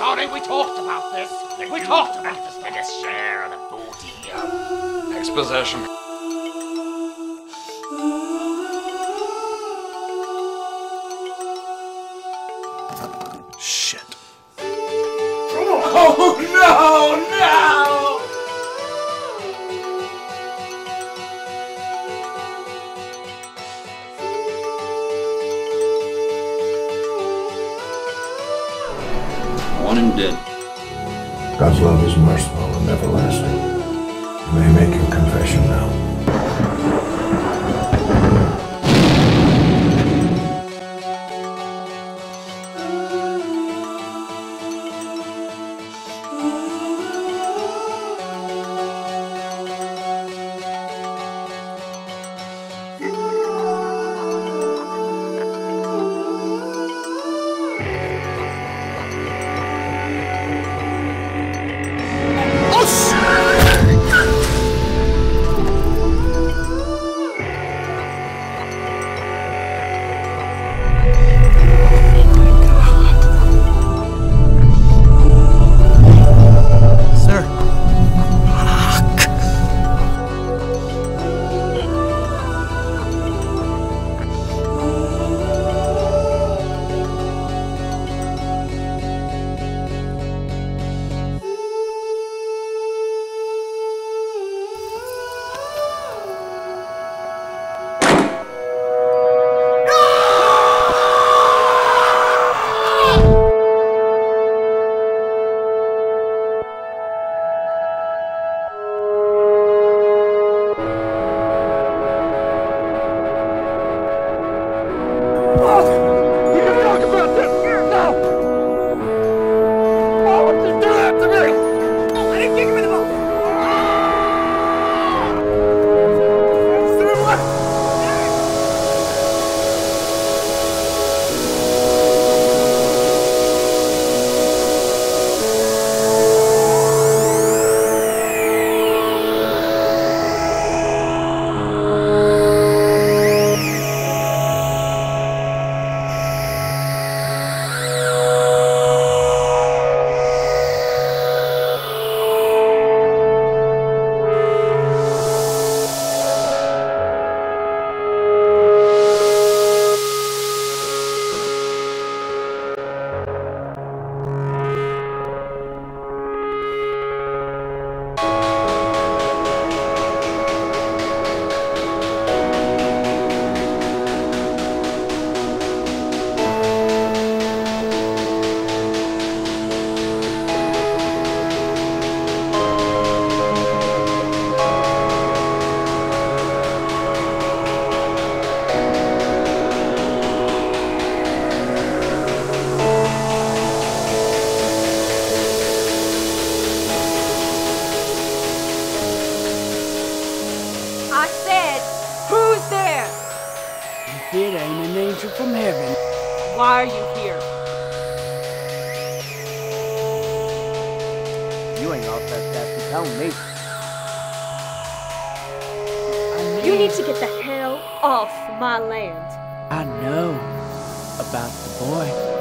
Sorry, we talked about this. We talked about this. Get a share of the booty. Exposition. Shit. Oh, no, no! One and dead. God's love is merciful and everlasting. You may make your confession now. It ain't an angel from heaven. Why are you here? You ain't all that to tell me. You need to get the hell off my land. I know about the boy.